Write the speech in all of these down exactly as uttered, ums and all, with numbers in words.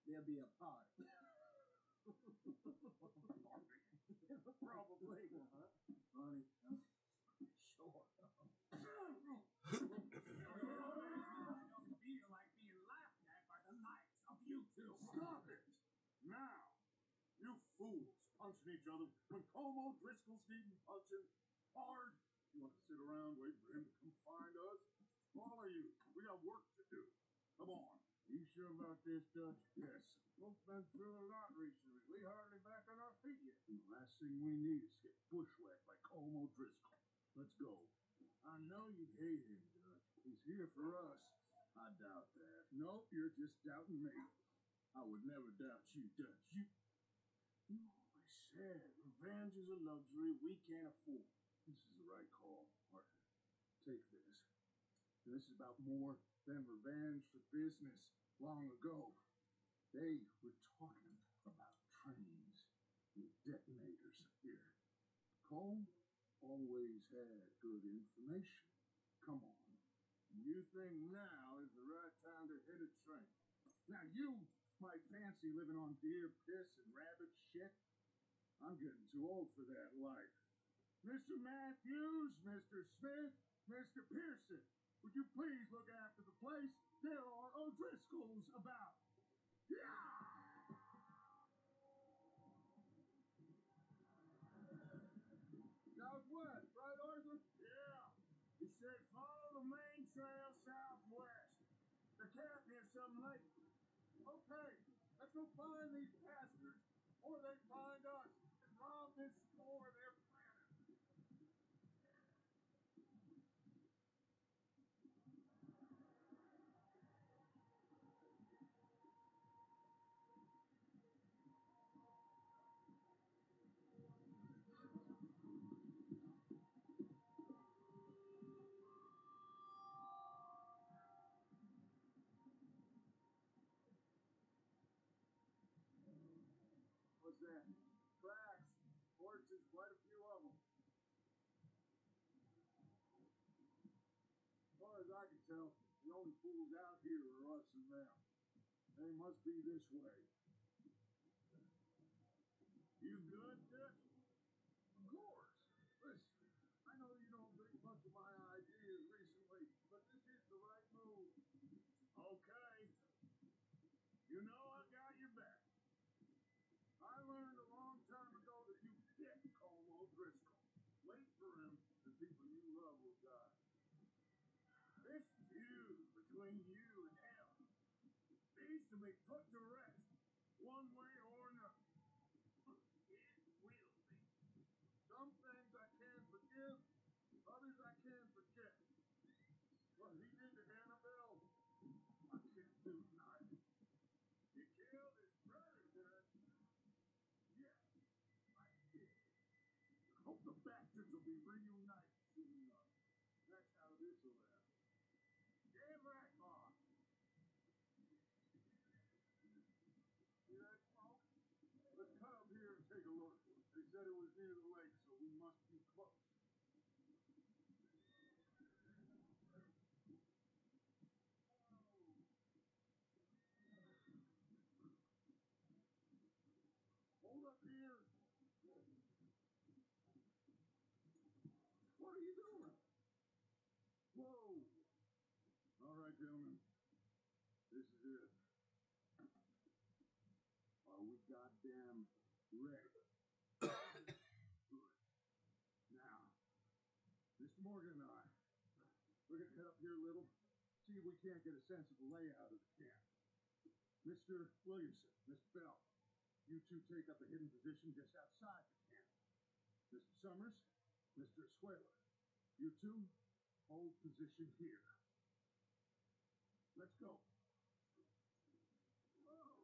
There'll be a party. Probably. Uh-huh. Funny. Huh? Sure. It doesn't feel like being laughed at by the likes of you two. Stop it! Now! You fools punching each other when Como Driscoll's needing punching hard. You want to sit around waiting for him to come find us? All of you, we got work to do. Come on. You sure about this, Dutch? Yes. Folks been through a lot recently. We hardly back on our feet yet. And the last thing we need is to get bushwhacked by Como Driscoll. Let's go. I know you hate him, Dutch. He's here for us. I doubt that. No, you're just doubting me. I would never doubt you, Dutch. You, you always said revenge is a luxury we can't afford. This is the right call, Arthur. Take this. And this is about more than revenge for business. Long ago, they were talking about trains with detonators here. Cole always had good information. Come on. You think now is the right time to hit a train? Now you might fancy living on deer piss and rabbit shit. I'm getting too old for that life. Mister Matthews, Mister Smith, Mister Pearson, would you please look after the place? There are O'Driscolls about. Yeah! Southwest, right, Arthur? Yeah. You said follow the main trail southwest. They're camped near some lake. Okay, let's go find these bastards, or they find us and rob this store they're planning. What's that? Tracks. Horses, quite a few of them. As far as I can tell, the only fools out here are us and them. They must be this way. You good, Dutch? Of course. Listen, I know you don't think much of my ideas recently, but this is the right move. Okay. You know I got your back. I learned a long time ago that you can't call O'Driscoll. Wait for him, the people you love will die. This feud between you and him needs to be put to rest, one way or another. It will be. Some things I can forgive, others I can forget. What he did to Annabelle, I can't do neither. He killed his brother, Dutch. Yes, I did. I hope the bastards will be reunited soon enough. That's how this will end. Damn right, boss. See that smoke? Let's cut up here and take a look. They said it was near the lake, so we must be close. Hold up here. What are you doing? Whoa. All right, gentlemen. This is it. Are we goddamn ready? Good. Now, Mister Morgan and I, we're going to head up here a little, see if we can't get a sense of the layout of the camp. Mister Williamson, Mister Bell, you two take up a hidden position just outside the camp. Mister Summers, Mister Escuela, you two hold position here. Let's go. Whoa.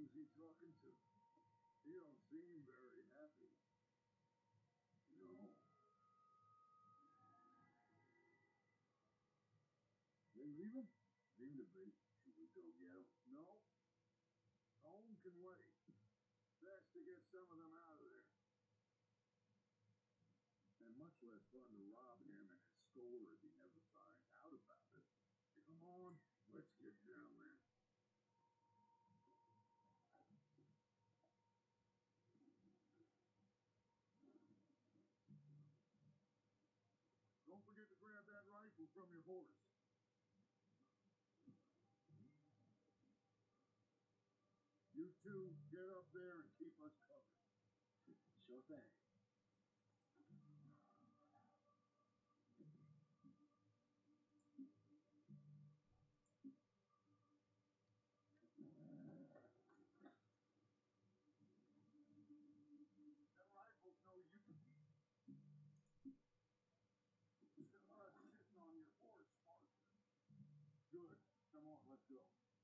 Who's he talking to? He don't seem very happy. No. They leaving? Seem to be. Should we go get them? No. Home can wait. Best to get some of them out of there. And much less fun to rob him and his store if he never finds out about it. Come on, let's get down there. Don't forget to grab that rifle from your horse. You two, get up there and keep us covered. Sure thing. That rifle's no use. Still uh, sitting on your horse, Parker. Good. Come on, let's go.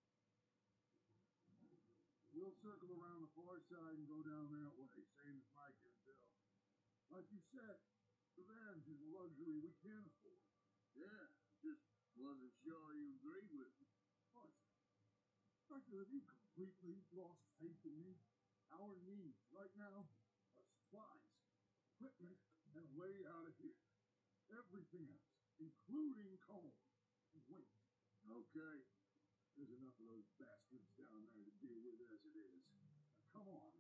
We'll circle around the far side and go down that way, same as Mike and Bill. Like you said, revenge is a luxury we can't afford. Yeah, just wasn't sure you agreed with me. Arthur, Arthur, have you completely lost faith in me? Our needs right now are supplies, equipment, and a way out of here. Everything else, including coal, and wait. Okay. There's enough of those bastards down there to deal with as it is. Now, come on.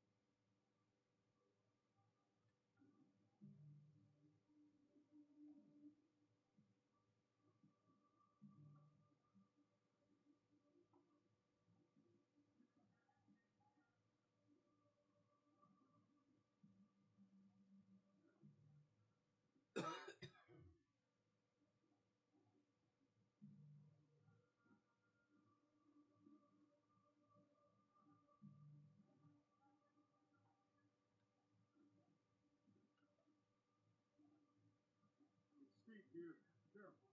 It's steep here. Careful.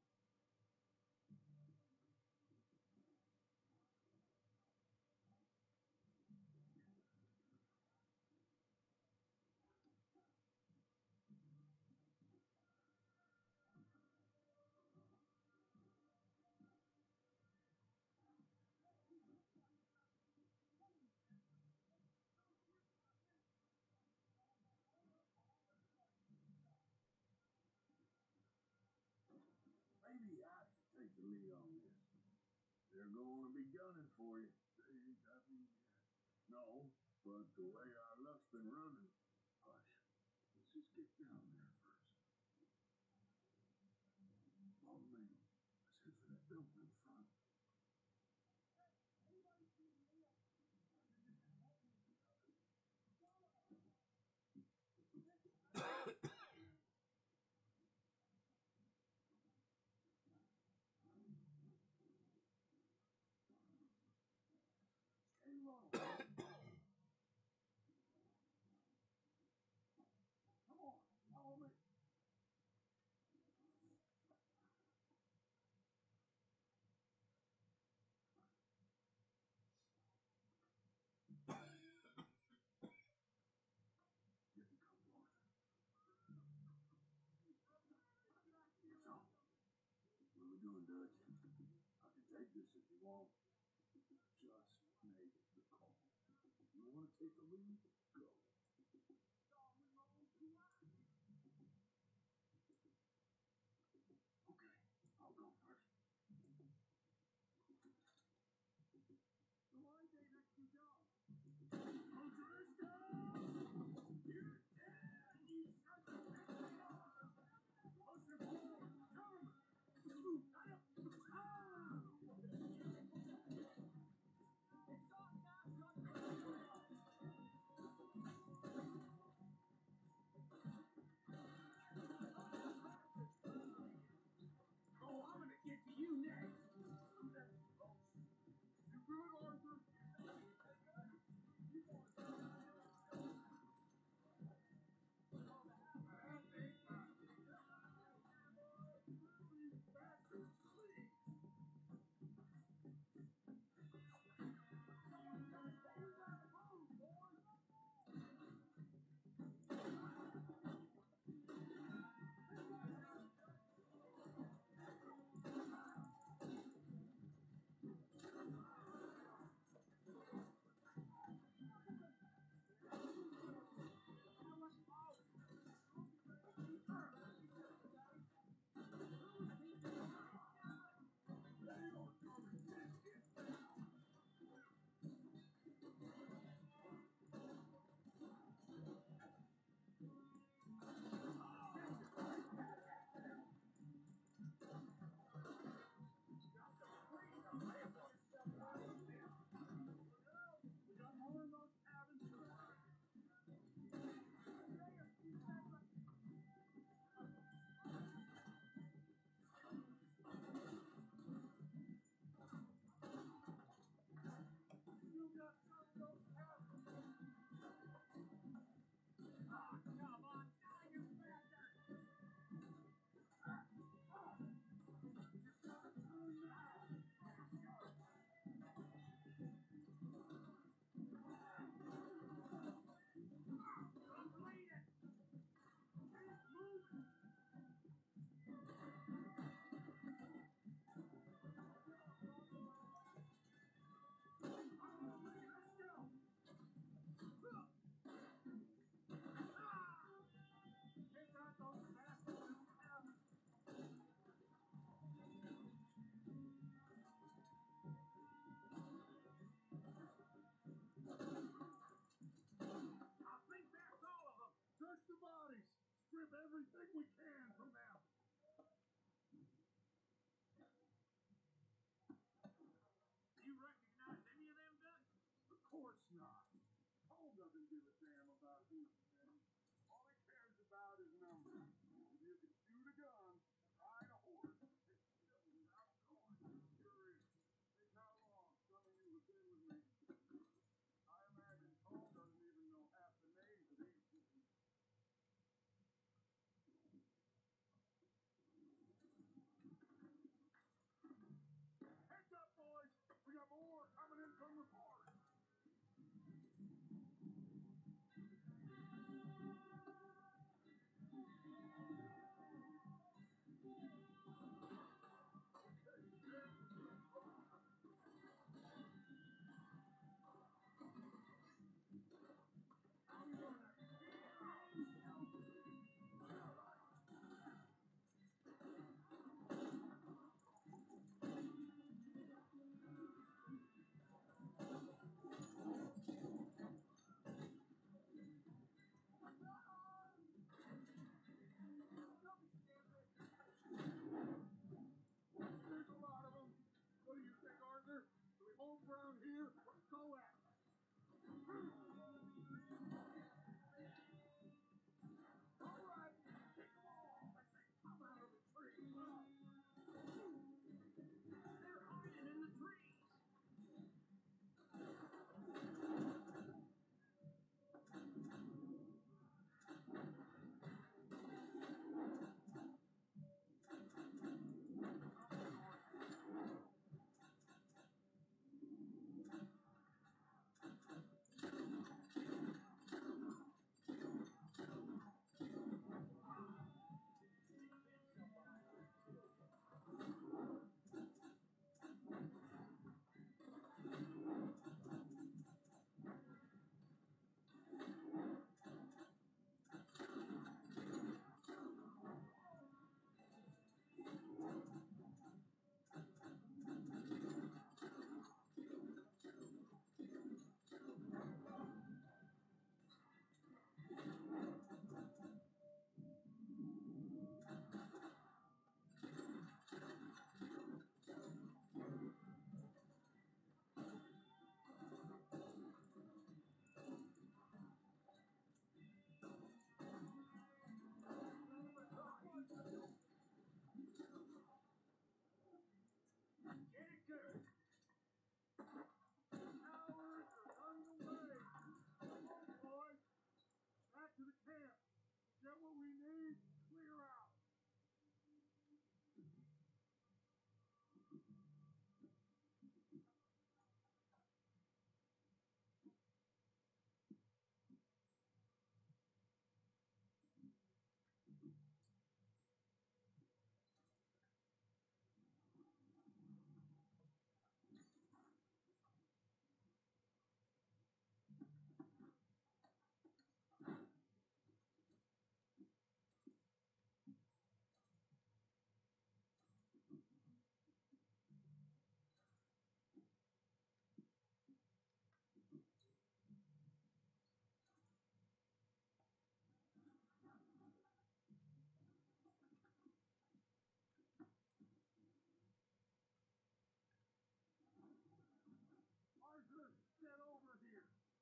Maybe I should take the lead on this. They're going to be gunning for you. They ain't got me yet. No, but the way our luck's been running. Hush. Let's just get down there first. Follow me. Let's head for that building in front. Stay low. Come on, follow me. Getting comfortable. So, what are we doing, Dutch? I can take this if you want. Just make the call. You want to take the lead? Go. Okay, I'll go first. So I say next you go. Patricia! You're dead! You shut the Push it forward! Come! Ah! Oh, I'm gonna get to you next! You good, Arthur? You give a damn about who you met. All he cares about is numbers. If you can shoot a gun, ride a horse, and kill without going, you're in. Think how long some of you have been with me. I imagine Cole doesn't even know half the names of these people. Heads up, boys! We got more coming in from the forest. There's a lot of them. What do you think, Arthur? Do we hold ground here or go at them? All right, kick them off as they come out of the tree. They're hiding in the trees. Get it good. Cowards are underway. Come on, boys. Back to the camp. Get what we need. Clear out. Arthur, get over here.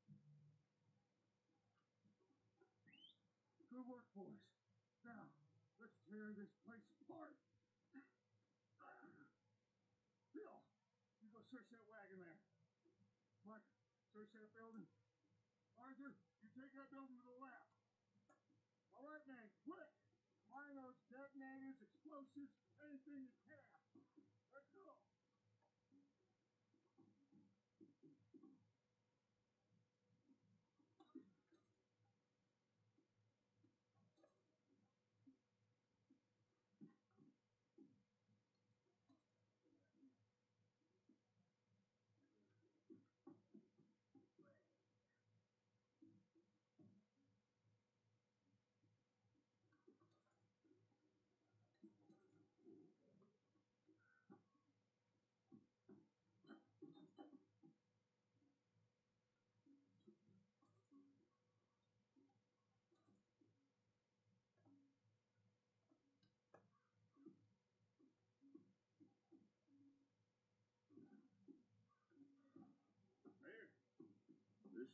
Good work, boys. Now, let's tear this place apart. Bill, you go search that wagon there. Mark, search that building. Arthur, you take that building to the left. All right, man, quick. Find those detonators, explosives, anything you can. Let's go.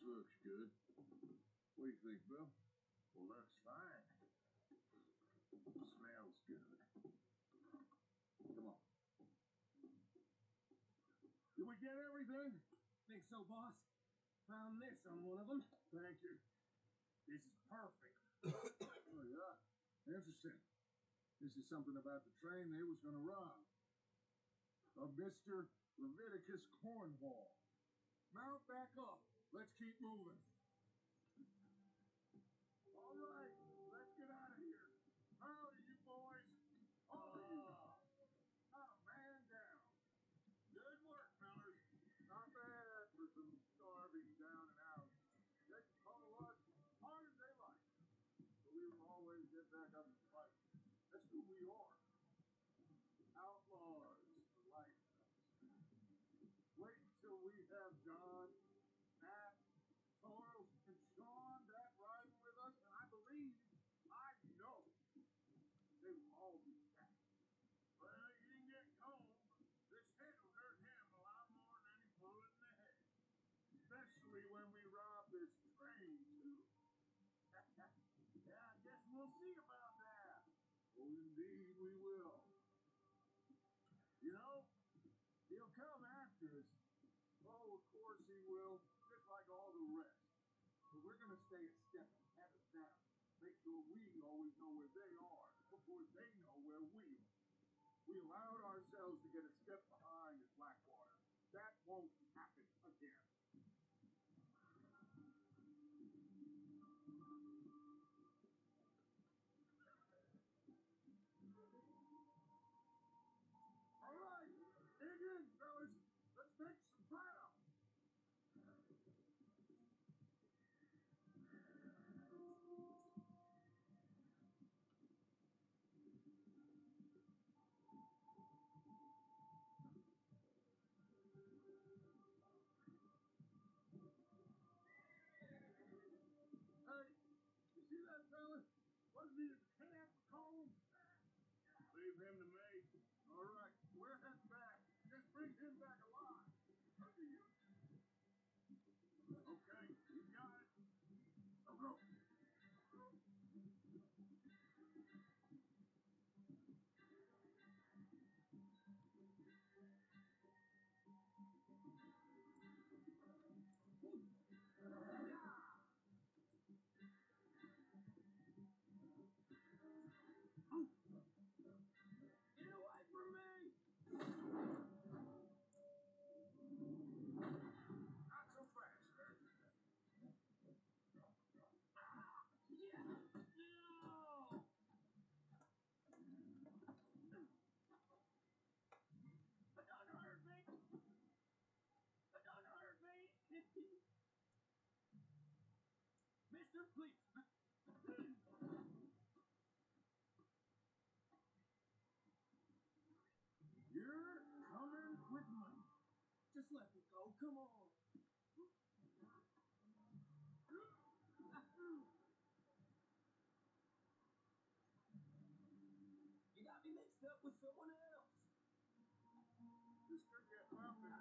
looks good. What do you think, Bill? Well, looks fine. Smells good. Come on. Did we get everything? Think so, boss? Found this on one of them. Thank you. This is perfect. Oh, yeah. Interesting. This is something about the train they was gonna rob. Of Mister Leviticus Cornwall. Mount back up. Let's keep moving. All right, let's get out of here. Howdy, you boys. All of you. Not a man down. Good work, fellas. Not bad for some starving down and out. They can call us hard as they like. But we will always get back up and fight. That's who we are. Outlaws for life. Wait until we have Don, Nat, Charles, and Sean back riding with us, and I believe, I know, they will all be back. Well, you can get Cole. This hit will hurt him a lot more than any bullet in the head. Especially when we rob this train, too. Yeah, I guess we'll see about that. Oh, indeed we will. You know, he'll come after us. Oh, of course he will, just like all the rest. But we're gonna stay a step ahead of them. Make sure we always know where they are before they know where we are. We allowed ourselves to get a step behind at Blackwater. That won't happen again. All right, dig in, fellas. Let's take some ground. Hey, you see that fella? Wasn't he at the camp with Cole? Leave him to me. All right, we're heading back. Just bring him back alive. Under you. Okay, you got it. Go, go. Get away from me! Not so fast, Bert. Yeah! No! Don't hurt me! Don't hurt me! Mister, please! You're coming with me. Just let me go, come on! You got me mixed up with someone else! This could get bumpy.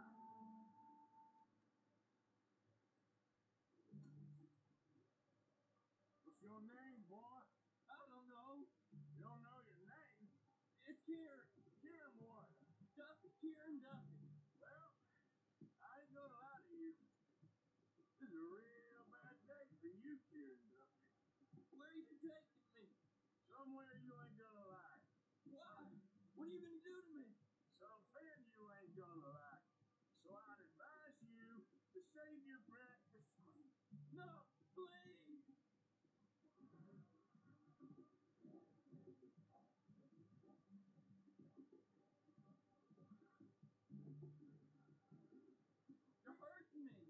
What's your name, boy? I don't know. You don't know your name? It's Kieran. Kieran what? Duffy, Kieran Duffy. Well, I ain't gonna lie to you. This is a real bad day for you, Kieran Duffy. Where are you taking me? Somewhere you ain't gonna like. Why? What are you gonna do to me? Something you ain't gonna like. So I'd advise you to save your breath for screaming. No, please! You're hurting me!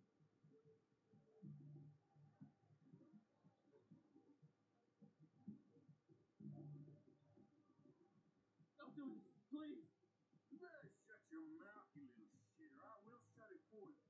Don't do this, please! You better shut your mouth, you little shitter. I will shut it for you.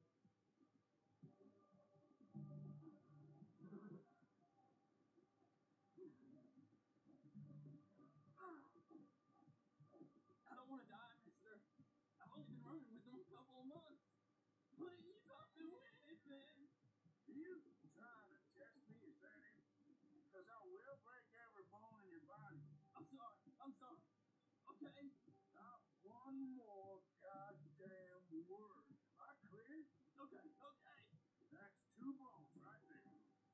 I don't want to die, mister. I've only been running with them a couple of months. Please, I'll do anything. You trying to test me? Is that it? Because I will break every bone in your body. I'm sorry. I'm sorry. Okay. Not one more goddamn word. Am I clear? Okay. Okay. That's two bones right there.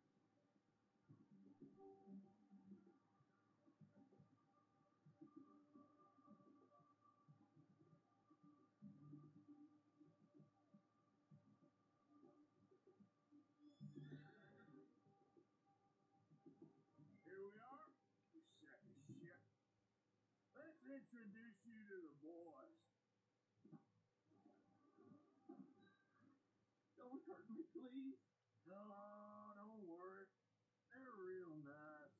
Here we are, you sack of shit. Let's introduce you to the boys. Don't hurt me, please. No, don't worry. They're real nice.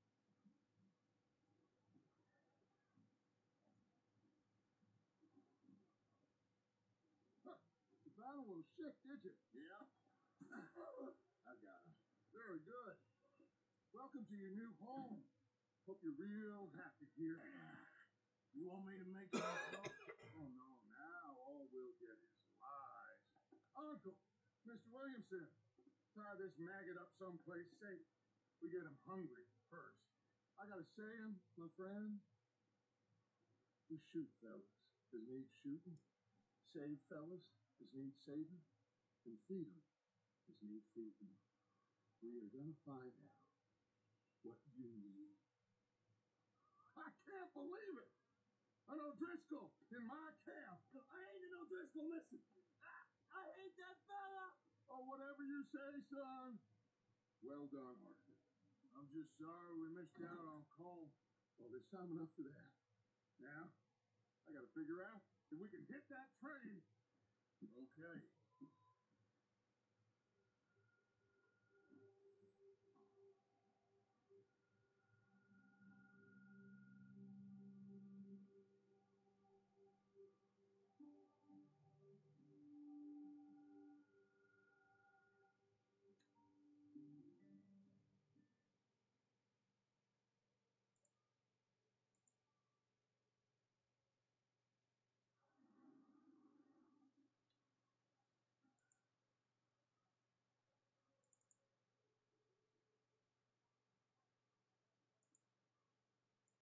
You found a little shit, did you? Yeah? I got it. Very good. Welcome to your new home. Hope you're real happy here. You want me to make you talk? Oh no, now all we'll get is lies. Uncle, Mister Williamson, tie this maggot up someplace safe. We get him hungry first. I got a saying, my friend. We shoot fellas as need shooting, save fellas as need saving, and feed them as need feeding. We are gonna find out what you need. I can't believe it! An O'Driscoll in my camp! I ain't an O'Driscoll, listen. I, I hate that fella. Oh, whatever you say, son. Well done, Arthur. I'm just sorry we missed out on Cole. Well, there's time enough for that. Now, I gotta figure out if we can hit that train. Okay.